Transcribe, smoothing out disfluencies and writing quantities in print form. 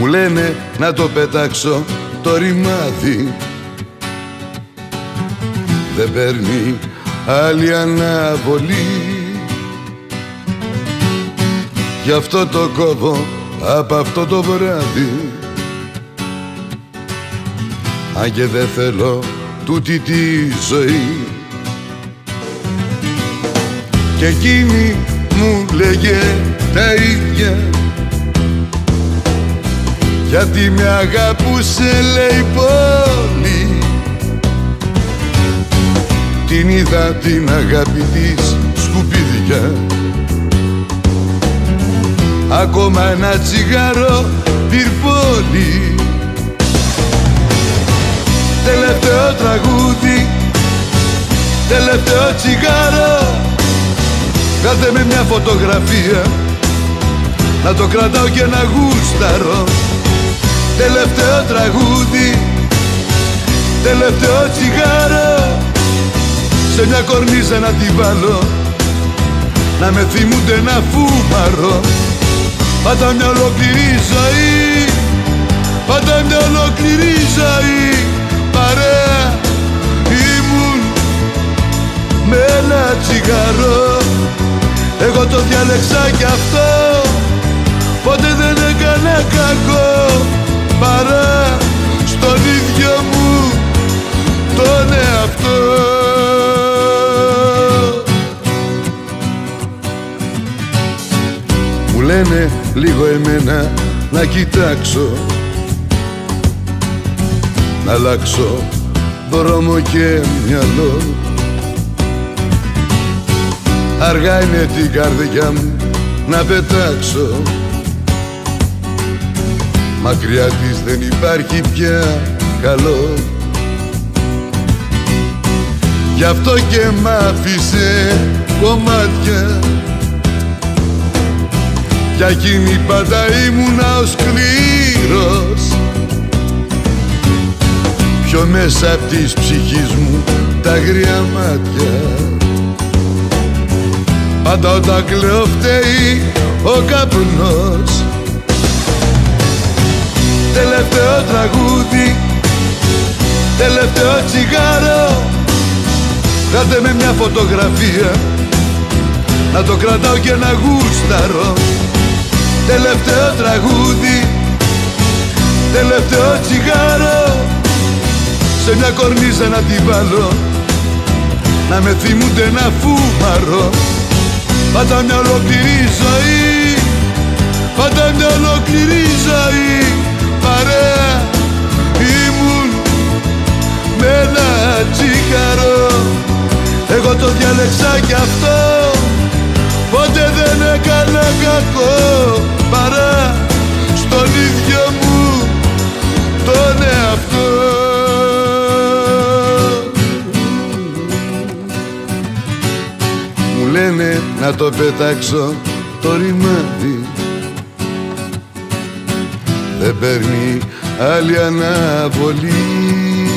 λένε να το πετάξω το ρημάδι, δεν παίρνει άλλη αναβολή. Γι' αυτό το κόβω από αυτό το βράδυ, αν και δεν θέλω τούτη τη ζωή. Κι εκείνη μου λέγε τα ίδια, γιατί με αγαπούσε λέει πολύ. Την είδα την αγάπη της σκουπίδια, ακόμα ένα τσιγάρο πυρπόλι. Τελευταίο τραγούδι, τελευταίο τσιγάρο, κάθε με μια φωτογραφία να το κρατάω και να γούσταρω. Τελευταίο τραγούδι, τελευταίο τσιγάρο, σε μια κορνίζα να τη βάλω, να με θυμούνται να φούμαρω. Πάντα μια ολόκληρη ζωή, πάντα μια ολόκληρη ζωή, παρέα ήμουν με ένα τσιγάρο. Εγώ το διάλεξα κι αυτό, ποτέ δεν έκανα κακό, παρά στον ίδιο μου τον εαυτό. Μου λένε λίγο εμένα να κοιτάξω, να αλλάξω δρόμο και μυαλό. Αργά είναι την καρδιά μου να πετάξω, μακριά της δεν υπάρχει πια καλό. Γι' αυτό και μ' άφησε κομμάτια, κι εκείνη πάντα ήμουνα ο σκληρός. Πιο μέσα απ' της ψυχής μου τα αγρία μάτια, πάντα όταν κλαίω φταίει ο καπνός. Τελευταίο τραγούδι, τελευταίο τσιγάρο, κράτε με μια φωτογραφία να το κρατάω και να γούσταρω. Τελευταίο τραγούδι, τελευταίο τσιγάρο, σε μια κορνίζα να τη βάλω, να με θυμούνται να φούμαρω. Πάντα μια ολόκληρη ζωή, πάντα μια ολόκληρη ζωή, παρέα ήμουν με ένα τσιγάρο. Εγώ το διάλεξα κι αυτό, ποτέ δεν έκανα κακό, παρά στον ίδιο μου τον εαυτό. Μου λένε να το πετάξω το ρημάδι, δεν παίρνει άλλη αναβολή.